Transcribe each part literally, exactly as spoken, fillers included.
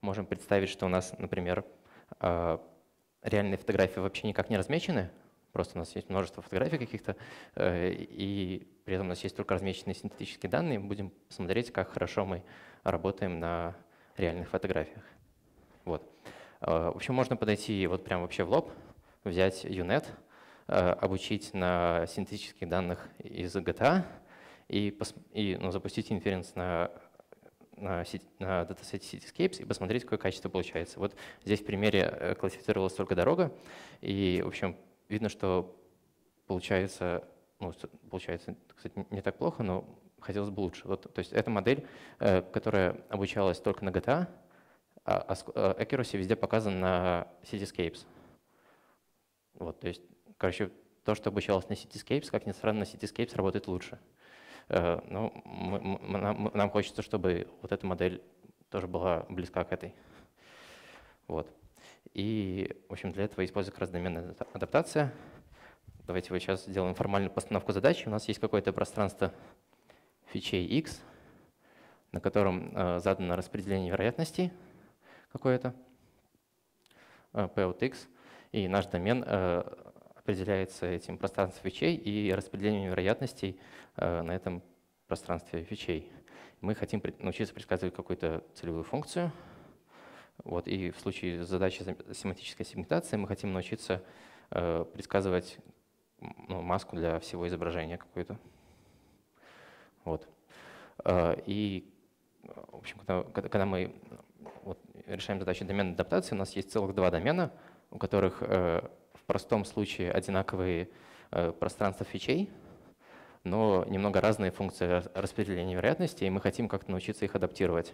можем представить, что у нас, например, реальные фотографии вообще никак не размечены. Просто у нас есть множество фотографий каких-то, и при этом у нас есть только размеченные синтетические данные. Мы будем смотреть, как хорошо мы работаем на реальных фотографиях. Вот. В общем, можно подойти вот прям вообще в лоб, взять ю нет, обучить на синтетических данных из джи ти эй и, и ну, запустить инференс на, на, на датасете Cityscapes и посмотреть, какое качество получается. Вот здесь в примере классифицировалась только дорога, и, в общем, видно, что получается, ну, получается, кстати, не так плохо, но хотелось бы лучше. Вот, то есть это модель, которая обучалась только на джи ти эй, а accuracy везде показан на Cityscapes. Вот, то есть, короче, то, что обучалось на Cityscapes, как ни странно, на Cityscapes работает лучше. Но мы, мы, нам, нам хочется, чтобы вот эта модель тоже была близка к этой. Вот. И, в общем, для этого используется как раз доменная адаптация. Давайте вот сейчас сделаем формальную постановку задачи. У нас есть какое-то пространство фичей X, на котором э, задано распределение вероятностей какое-то, э, P от X, и наш домен э, определяется этим пространством фичей и распределением вероятностей э, на этом пространстве фичей. Мы хотим научиться предсказывать какую-то целевую функцию. Вот, и в случае задачи семантической сегментации мы хотим научиться э, предсказывать ну, маску для всего изображения какую-то. Вот. Э, и, в общем, когда, когда мы вот, решаем задачу доменной адаптации, у нас есть целых два домена, у которых э, в простом случае одинаковые э, пространства фичей, но немного разные функции распределения вероятностей, и мы хотим как-то научиться их адаптировать.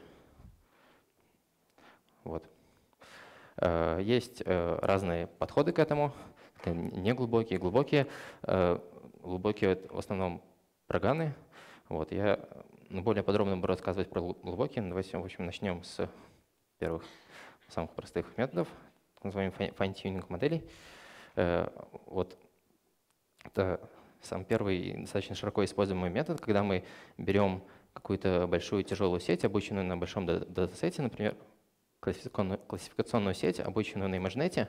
Вот. Э, есть э, разные подходы к этому, неглубокие, глубокие. Э, глубокие — в основном проганы. Вот. Я более подробно буду рассказывать про глубокие. Давайте, в общем, начнем с первых, самых простых методов, называем fine-tuning моделей. Вот это самый первый достаточно широко используемый метод, когда мы берем какую-то большую тяжелую сеть, обученную на большом датасете, например, классификационную, классификационную сеть, обученную на ImageNet,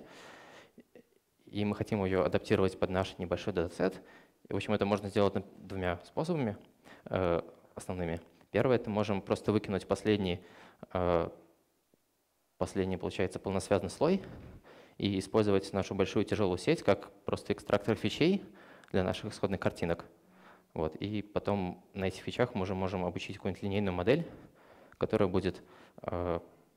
и мы хотим ее адаптировать под наш небольшой датасет. И, в общем, это можно сделать двумя способами э, основными. Первое — это можем просто выкинуть последний, э, последний, получается, полносвязанный слой и использовать нашу большую тяжелую сеть как просто экстрактор фичей для наших исходных картинок. Вот. И потом на этих фичах мы уже можем обучить какую-нибудь линейную модель, которая будет э,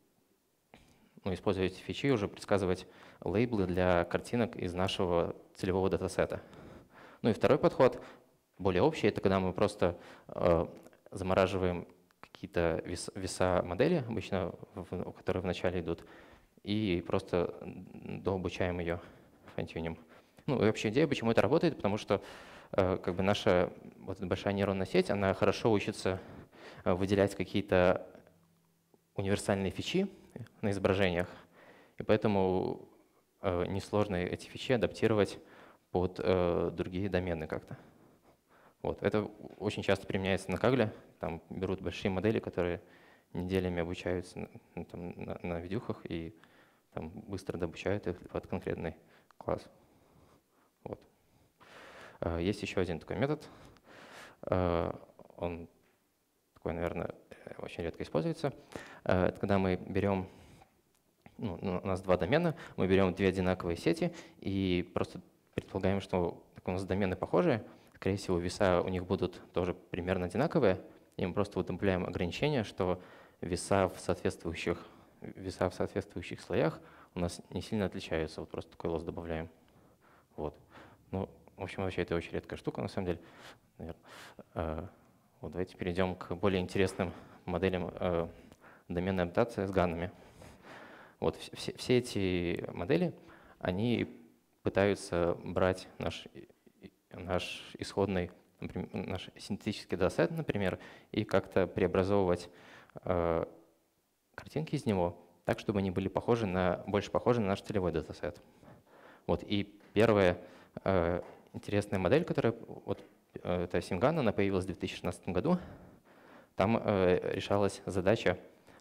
ну, использовать эти фичи, уже предсказывать лейблы для картинок из нашего целевого датасета. Ну и второй подход, более общий, это когда мы просто э, замораживаем какие-то вес, веса модели, обычно, в, которые вначале идут, и просто дообучаем ее, файн-тюним. Ну и вообще идея, почему это работает, потому что э, как бы наша вот эта большая нейронная сеть, она хорошо учится э, выделять какие-то универсальные фичи на изображениях, и поэтому э, несложно эти фичи адаптировать под э, другие домены как-то. Вот. Это очень часто применяется на Кагле. Там берут большие модели, которые неделями обучаются на, там, на, на видюхах и там, быстро дообучают их под конкретный класс. Вот. Э, есть еще один такой метод. Э, он такой, наверное, очень редко используется. Э, это когда мы берем, ну, у нас два домена, мы берем две одинаковые сети и просто предполагаем, что так у нас домены похожие, скорее всего, веса у них будут тоже примерно одинаковые, и мы просто вот добавляем ограничение, что веса в соответствующих, веса в соответствующих слоях у нас не сильно отличаются. Вот просто такой лосс добавляем. Вот. Ну, в общем, вообще это очень редкая штука, на самом деле. Наверное. Вот давайте перейдем к более интересным моделям э, доменной адаптации с ганами. Вот все, все эти модели, они пытаются брать наш, наш исходный, например, наш синтетический датасет, например, и как-то преобразовывать э, картинки из него так, чтобы они были похожи на, больше похожи на наш целевой датасет. Вот, и первая э, интересная модель, которая, вот, э, это Симган, она появилась в две тысячи шестнадцатом году. Там э, решалась задача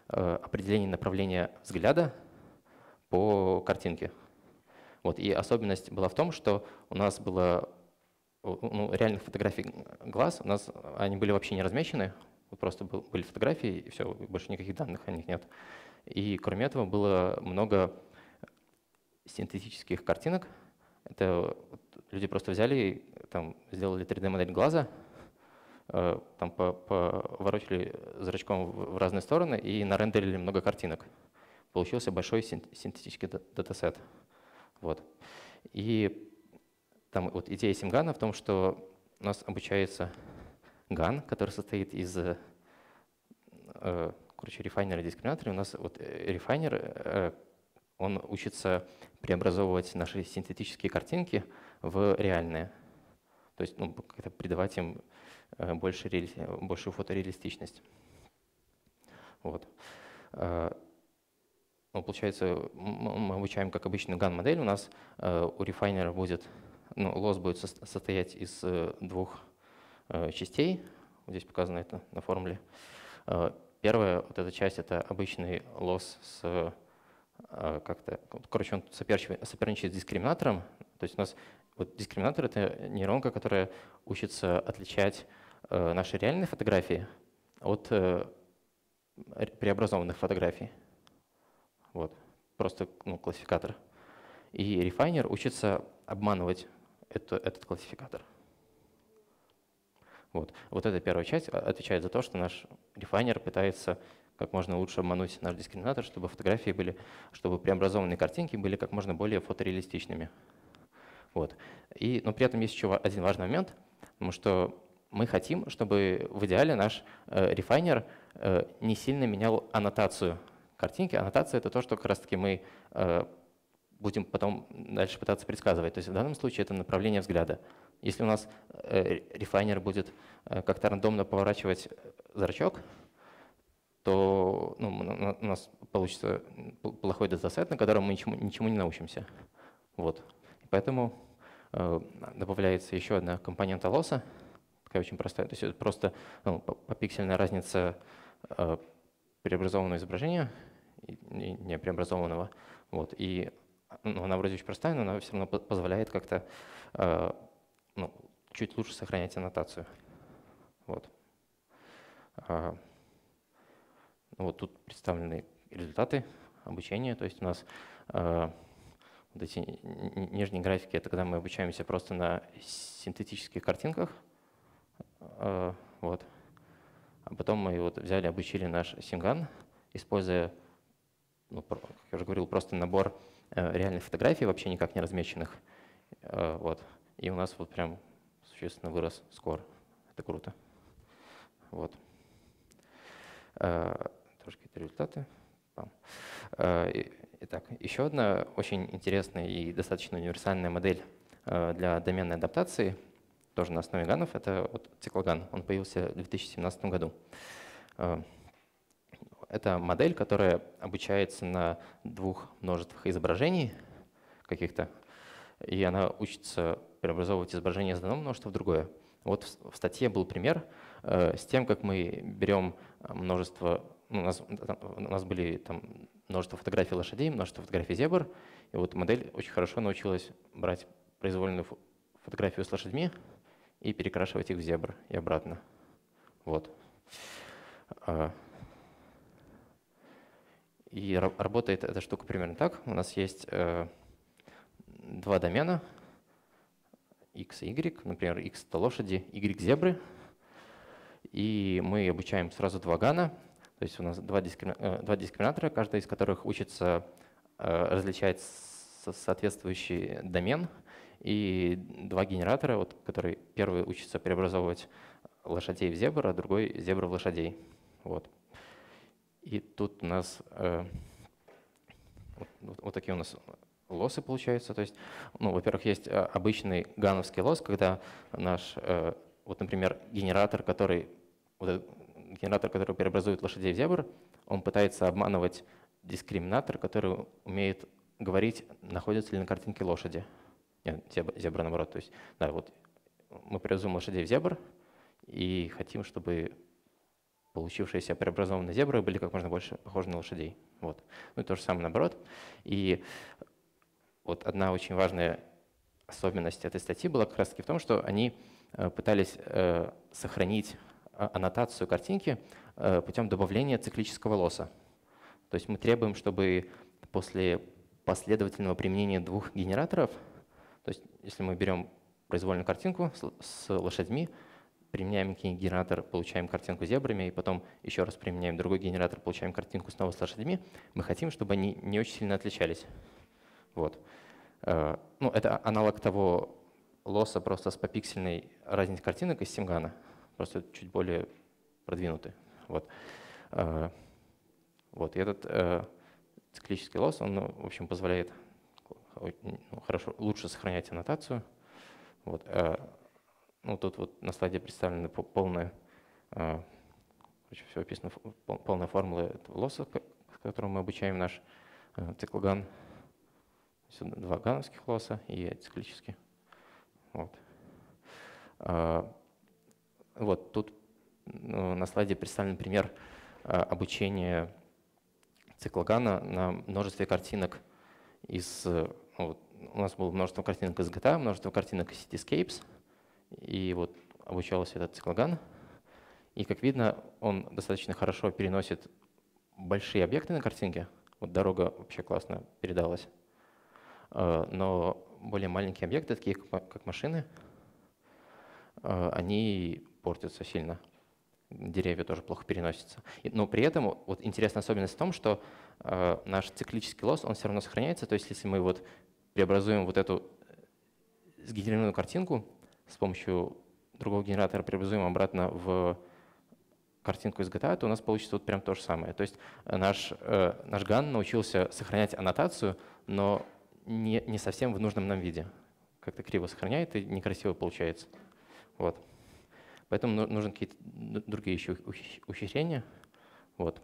э, определение направления взгляда по картинке. Вот. И особенность была в том, что у нас было ну, реальных фотографий глаз, у нас они были вообще не размещены, просто был, были фотографии, и все, больше никаких данных о них нет. И кроме этого было много синтетических картинок. Это вот люди просто взяли, там, сделали три дэ-модель глаза, э, там поворочили зрачком в разные стороны и нарендерили много картинок. Получился большой синтетический датасет. Вот. И там вот идея Симгана в том, что у нас обучается ган, который состоит из э, короче, рефайнера и дискриминатора. У нас вот рефайнер, э, он учится преобразовывать наши синтетические картинки в реальные. То есть ну, как-то придавать им э, больше реали... большую фотореалистичность. Вот. Ну, получается, мы обучаем как обычную ган-модель. У нас э, у рефайнера будет, ну, лосс будет со состоять из э, двух э, частей. Вот здесь показано это на формуле. Э, первая вот эта часть — это обычный лосс с э, как-то, короче, он соперничает, соперничает с дискриминатором. То есть у нас вот дискриминатор — это нейронка, которая учится отличать э, наши реальные фотографии от э, преобразованных фотографий. Вот. Просто ну, классификатор. И рефайнер учится обманывать это, этот классификатор. Вот. вот эта первая часть отвечает за то, что наш рефайнер пытается как можно лучше обмануть наш дискриминатор, чтобы фотографии были, чтобы преобразованные картинки были как можно более фотореалистичными. Вот. И, но при этом есть еще один важный момент, потому что мы хотим, чтобы в идеале наш э, рефайнер э, не сильно менял аннотацию картинки. Аннотация — это то, что как раз-таки мы э, будем потом дальше пытаться предсказывать. То есть в данном случае это направление взгляда. Если у нас э, рефайнер будет э, как-то рандомно поворачивать зрачок, то ну, у нас получится плохой датасет, на котором мы ничему, ничему не научимся. Вот. И поэтому э, добавляется еще одна компонента лосса, такая очень простая. То есть это просто ну, попиксельная разница э, преобразованного изображения и не преобразованного. Вот. И ну, она вроде очень простая, но она все равно позволяет как-то э, ну, чуть лучше сохранять аннотацию. Вот. А, вот тут представлены результаты обучения. То есть у нас э, вот эти нижние графики — это когда мы обучаемся просто на синтетических картинках. Э, вот. А потом мы вот взяли, обучили наш Симган, используя, ну, как я уже говорил, просто набор э, реальных фотографий, вообще никак не размеченных. Э, вот. И у нас вот прям существенно вырос скор. Это круто. Вот. Э, тоже какие-то результаты. Э, итак, еще одна очень интересная и достаточно универсальная модель э, для доменной адаптации, тоже на основе ганов, это вот циклоган. Он появился в две тысячи семнадцатом году. Это модель, которая обучается на двух множествах изображений каких-то, и она учится преобразовывать изображение из одного множества в другое. Вот в статье был пример э, с тем, как мы берем множество, ну, у, нас, у нас были там множество фотографий лошадей, множество фотографий зебр, и вот модель очень хорошо научилась брать произвольную фотографию с лошадьми и перекрашивать их в зебр и обратно. Вот. И работает эта штука примерно так. У нас есть э, два домена x и y. Например, x — это лошади, y — зебры. И мы обучаем сразу два гана. То есть у нас два, дискрими... э, два дискриминатора, каждый из которых учится э, различать соответствующий домен. И два генератора, вот, которые первый учится преобразовывать лошадей в зебр, а другой — зебр в лошадей. Вот. И тут у нас э, вот, вот такие у нас лоссы получаются. То есть, ну, во-первых, есть обычный гановский лосс, когда наш, э, вот, например, генератор, который, вот генератор, который преобразует лошадей в зебр, он пытается обманывать дискриминатор, который умеет говорить, находятся ли на картинке лошади. Нет, зебра, зебра наоборот. То есть, да, вот мы преобразуем лошадей в зебр и хотим, чтобы получившиеся преобразованные зебры были как можно больше похожи на лошадей. Вот. Ну и то же самое наоборот. И вот одна очень важная особенность этой статьи была как раз-таки в том, что они пытались сохранить аннотацию картинки путем добавления циклического лосса. То есть мы требуем, чтобы после последовательного применения двух генераторов, то есть если мы берем произвольную картинку с лошадьми, применяем генератор, получаем картинку с зебрами, и потом еще раз применяем другой генератор, получаем картинку снова с лошадьми, мы хотим, чтобы они не очень сильно отличались. Вот. Ну, это аналог того лосса просто с попиксельной разницей картинок из Симгана, просто чуть более продвинутый. Вот. Вот. И этот циклический лосс, он, в общем, позволяет ну, хорошо, лучше сохранять аннотацию. Вот. Ну, тут вот на слайде представлены полная, все описано, полная формула этого лосса, с которым мы обучаем наш циклоган. Сюда два гановских лосса и циклический. Вот. Вот тут на слайде представлен пример обучения циклогана на множестве картинок из… Вот, у нас было множество картинок из джи ти эй, множество картинок из Cityscapes, и вот обучался этот циклоган. И как видно, он достаточно хорошо переносит большие объекты на картинке. Вот дорога вообще классно передалась. Но более маленькие объекты, такие как машины, они портятся сильно. Деревья тоже плохо переносятся. Но при этом вот интересная особенность в том, что наш циклический лосс, он все равно сохраняется. То есть если мы вот преобразуем вот эту сгенерированную картинку с помощью другого генератора, преобразуем обратно в картинку из джи ти эй, то у нас получится вот прям то же самое. То есть наш, наш ган научился сохранять аннотацию, но Не, не совсем в нужном нам виде. Как-то криво сохраняет и некрасиво получается. Вот. Поэтому нужны какие-то другие еще ухищрения. Вот.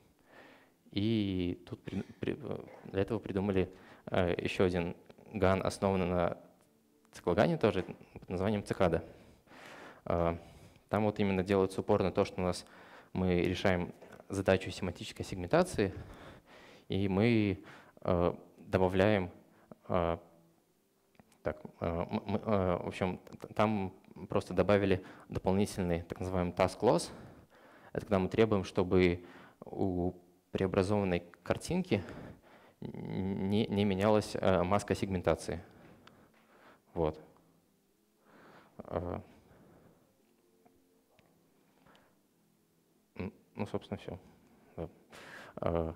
И тут при, при, для этого придумали э, еще один ган, основанный на циклогане тоже, под названием цикада. Э, там вот именно делается упор на то, что у нас мы решаем задачу семантической сегментации, и мы э, добавляем Uh, так, uh, мы, uh, в общем, там просто добавили дополнительный так называемый task loss. Это когда мы требуем, чтобы у преобразованной картинки не, не менялась uh, маска сегментации. Вот. Uh, ну, собственно, все. Да. Uh,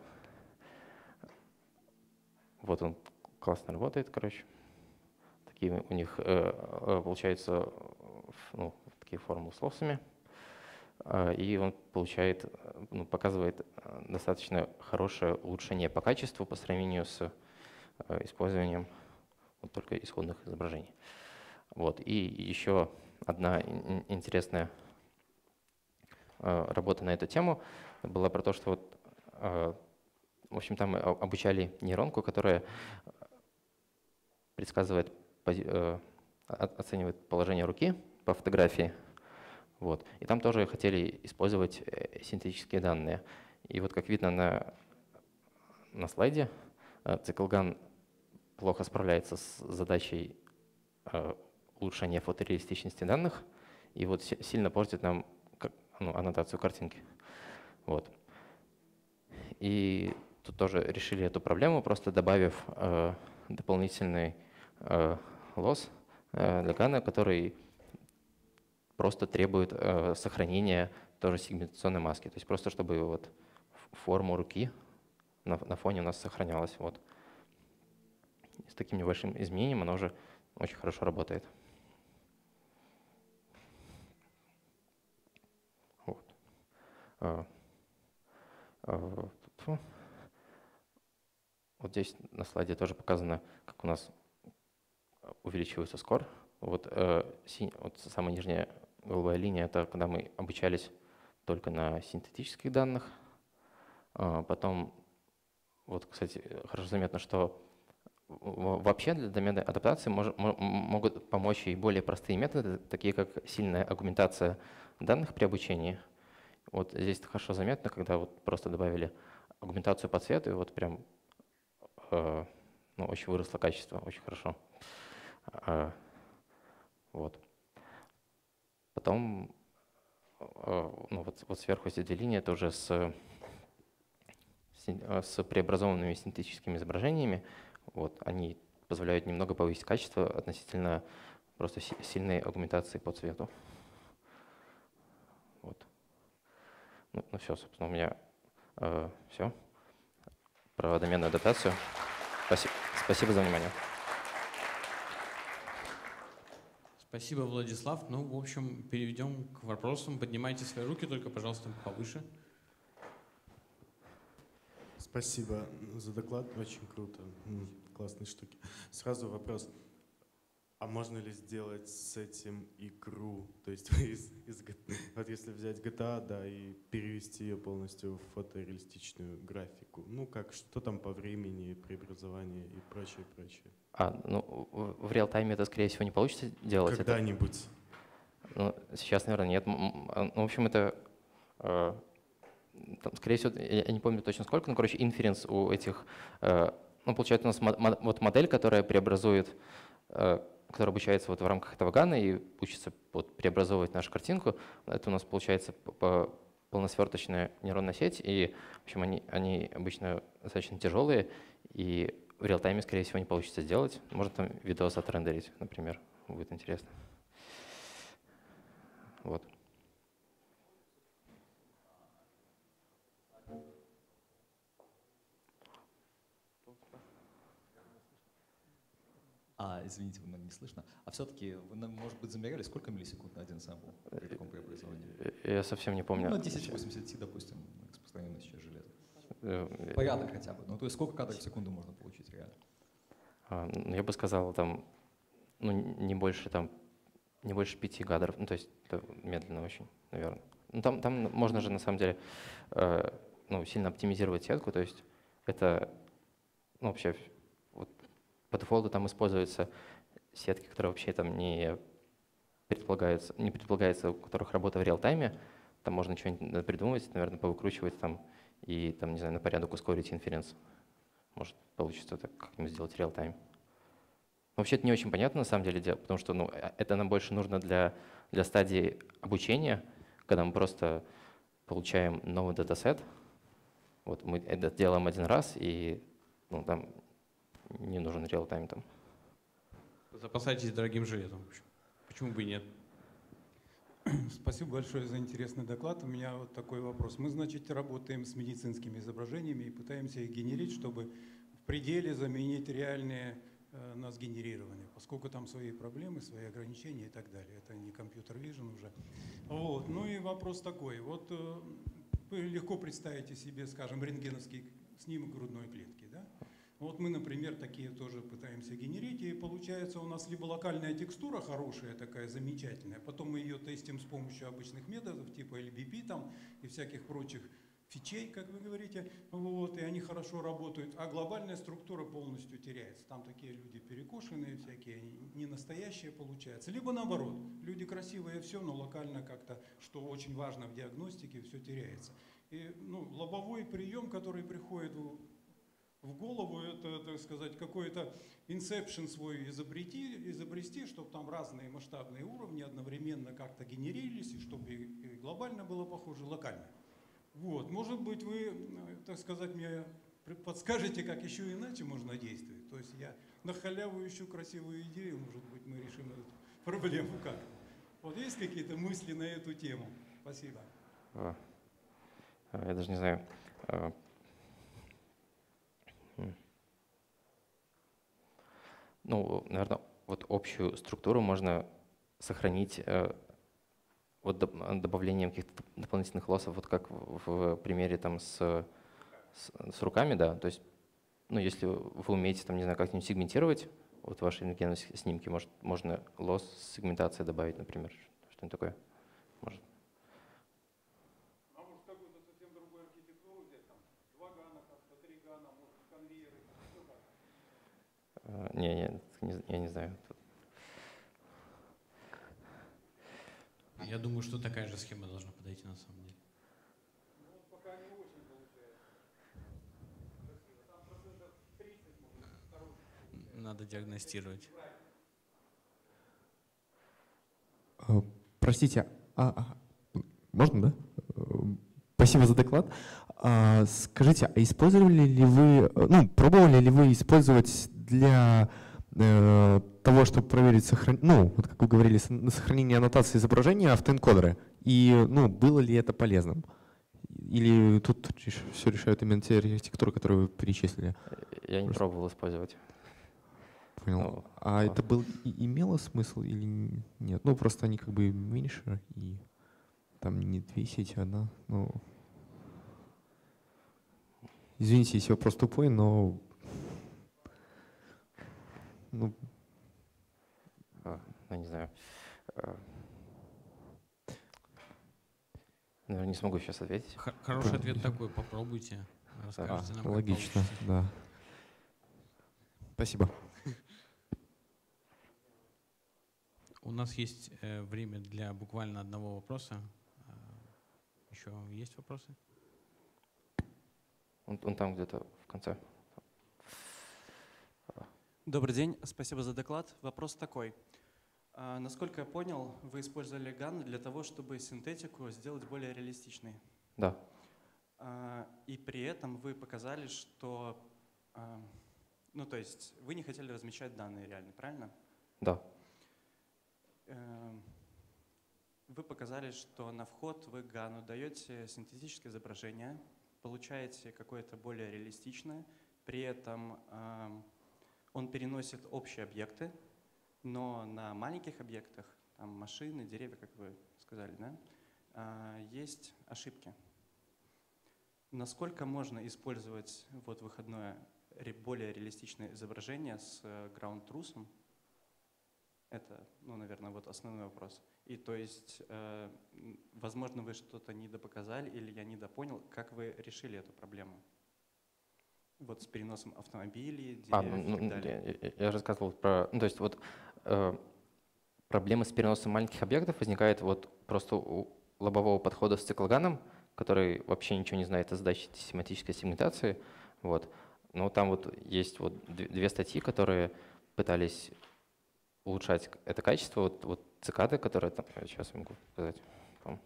вот он. Классно работает, короче. Такие у них э, получаются ну, такие формулы с лоссами. Э, и он получает, ну, показывает достаточно хорошее улучшение по качеству по сравнению с э, использованием вот, только исходных изображений. Вот. И еще одна интересная э, работа на эту тему была про то, что вот, э, в общем, там мы обучали нейронку, которая предсказывает, оценивает положение руки по фотографии. Вот. И там тоже хотели использовать синтетические данные. И вот как видно на, на слайде, циклган плохо справляется с задачей улучшения фотореалистичности данных и вот сильно портит нам ну, аннотацию картинки. Вот. И тут тоже решили эту проблему, просто добавив э, дополнительный э, лосс э, для гана, который просто требует э, сохранения тоже сегментационной маски. То есть просто чтобы вот форму руки на, на фоне у нас сохранялась. Вот. С таким небольшим изменением оно уже очень хорошо работает. Вот. А, а, вот здесь на слайде тоже показано, как у нас увеличивается скор. Вот, э, синь, вот самая нижняя голубая линия — это когда мы обучались только на синтетических данных. А потом, вот, кстати, хорошо заметно, что вообще для доменной адаптации мож, могут помочь и более простые методы, такие как сильная агментация данных при обучении. Вот здесь хорошо заметно, когда вот просто добавили агментацию по цвету, и вот прям э, ну, очень выросло качество, очень хорошо. Э, вот. Потом э, ну, вот, вот сверху эти две линии, это уже с, с преобразованными синтетическими изображениями. Вот, они позволяют немного повысить качество относительно просто сильной агментации по цвету. Вот. Ну, ну все, собственно, у меня э, все про доменную адаптацию. Спасибо, спасибо за внимание. Спасибо, Владислав. Ну, в общем, перейдем к вопросам. Поднимайте свои руки, только, пожалуйста, повыше. Спасибо за доклад, очень круто, классные штуки. Сразу вопрос, а можно ли сделать с этим игру? То есть из, из, вот если взять джи ти эй, да, и перевести ее полностью в фотореалистичную графику, ну как, что там по времени, преобразования и прочее, прочее. А, ну, в реал-тайме это, скорее всего, не получится делать. Когда-нибудь. Ну, сейчас, наверное, нет. Ну, в общем, это, э, там, скорее всего, я не помню точно сколько, но, короче, инференс у этих, э, ну, получается, у нас вот модель, которая преобразует, э, которая обучается вот в рамках этого гана и учится вот преобразовывать нашу картинку. Это у нас получается полносверточная нейронная сеть, и, в общем, они, они обычно достаточно тяжелые, и в реал-тайме, скорее всего, не получится сделать. Можно там видос отрендерить, например, будет интересно. Вот. А, извините, вы не слышно. А все-таки вы, может быть, замеряли, сколько миллисекунд на один сэмпл при таком преобразовании? Я совсем не помню. Ну, на тысяча восемьдесят ти, допустим, распространенное сейчас железо. Э, Порядок хотя бы. Ну, то есть сколько кадров в секунду можно получить реально? А, ну, я бы сказал, там, ну, не больше, там, не больше пяти кадров. Ну, то есть это медленно очень, наверное. Ну, там, там можно же, на самом деле, э, ну, сильно оптимизировать сетку. То есть это, ну, вообще, вот, по дефолту там используются сетки, которые вообще там не предполагаются, не предполагается, у которых работа в реал-тайме. Там можно что-нибудь придумать, наверное, повыкручивать там и, там, не знаю, на порядок ускорить инференс. Может, получится так как-нибудь сделать реал-тайм. Вообще это не очень понятно на самом деле, потому что ну, это нам больше нужно для, для стадии обучения, когда мы просто получаем новый датасет. Вот мы это делаем один раз, и ну, там не нужен реал-тайм там. Запасайтесь дорогим железом. Почему бы и нет? Спасибо большое за интересный доклад. У меня вот такой вопрос. Мы, значит, работаем с медицинскими изображениями и пытаемся их генерить, чтобы в пределе заменить реальные э, нас генерирование, поскольку там свои проблемы, свои ограничения и так далее. Это не компьютер вижн уже. Вот. Ну и вопрос такой. Вот э, вы легко представите себе, скажем, рентгеновский снимок грудной клетки, да? Вот мы, например, такие тоже пытаемся генерить, и получается у нас либо локальная текстура хорошая, такая замечательная, потом мы ее тестим с помощью обычных методов, типа эл би пи там и всяких прочих фичей, как вы говорите, вот, и они хорошо работают, а глобальная структура полностью теряется. Там такие люди перекошенные всякие, не настоящие получается. Либо наоборот, люди красивые все, но локально как-то, что очень важно в диагностике, все теряется. И ну, лобовой прием, который приходит в в голову, это, так сказать, какой-то инсепшн свой изобрети, изобрести, чтобы там разные масштабные уровни одновременно как-то генерились, и чтобы и глобально было похоже, локально. Вот, может быть, вы, так сказать, мне подскажете, как еще иначе можно действовать. То есть я на халяву ищу красивую идею, может быть, мы решим эту проблему как. Вот есть какие-то мысли на эту тему? Спасибо. Я даже не знаю. Ну, наверное, вот общую структуру можно сохранить э, вот добавлением каких-то дополнительных лоссов, вот как в, в примере там с, с, с руками, да. То есть, ну, если вы умеете там, не знаю, как-нибудь сегментировать вот ваши рентгеновые снимки, может, можно лосс с сегментацией добавить, например, что-нибудь такое. Может. А может какую-то совсем другую архитектуру взять, там, два гана, как-то три гана, может, конвейеры, все так? Не, не, я не знаю. Я думаю, что такая же схема должна подойти на самом деле. надо диагностировать. Э, Простите, а, а, можно, да? Э, Спасибо за доклад. А, Скажите, а использовали ли вы, э, ну, пробовали ли вы использовать для э, того, чтобы проверить, сохран... ну, вот как вы говорили, с- на сохранение аннотации изображения автоэнкодеры? И, ну, было ли это полезным? Или тут все решают именно те архитектуры, которые вы перечислили? Я не Просто- пробовал использовать. Понял. Ну, А классно. это был, и- имело смысл или н- нет? Ну, просто они как бы меньше, и там не две сети, а одна. Ну, извините, если вопрос тупой, но ну, А, ну, не знаю. Э, Наверное, не смогу сейчас ответить. Х- Хороший ответ такой, попробуйте. Расскажите нам, как логично, получится. да. Спасибо. У нас есть э, время для буквально одного вопроса. А, Еще есть вопросы? Он, он там где-то в конце. Добрый день, спасибо за доклад. Вопрос такой. А, Насколько я понял, вы использовали ган для того, чтобы синтетику сделать более реалистичной. Да, А, И при этом вы показали, что, а, ну то есть вы не хотели размещать данные реально, правильно? да, Эм, Вы показали, что на вход вы гану даете синтетическое изображение, получаете какое-то более реалистичное, при этом ам, он переносит общие объекты, но на маленьких объектах, там машины, деревья, как вы сказали, да, а, есть ошибки. Насколько можно использовать вот выходное ре- более реалистичное изображение с ground truth? Это, ну, наверное, вот основной вопрос. И то есть, э, м, возможно, вы что-то недопоказали или я недопонял, как вы решили эту проблему? Вот с переносом автомобилей, деревьев А, и ну, так ну, далее. я, я- я рассказывал про… Ну, то есть вот э, проблема с переносом маленьких объектов возникает вот просто у лобового подхода с циклоганом, который вообще ничего не знает о задаче семантической сегментации. Вот. Но там вот есть вот две две статьи, которые пытались улучшать это качество. Вот, вот цикады, которые там… Сейчас я могу сказать. Там.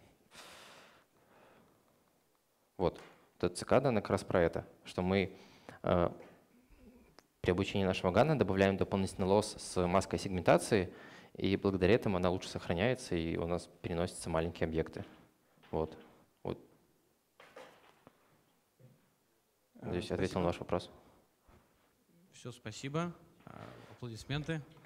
Вот. Вот цикада, она как раз про это, что мы э, при обучении нашего гана добавляем дополнительный лосс с маской сегментации, и благодаря этому она лучше сохраняется, и у нас переносятся маленькие объекты. Вот. Вот. Надеюсь, я ответил на ваш вопрос. Все, спасибо. А, Аплодисменты.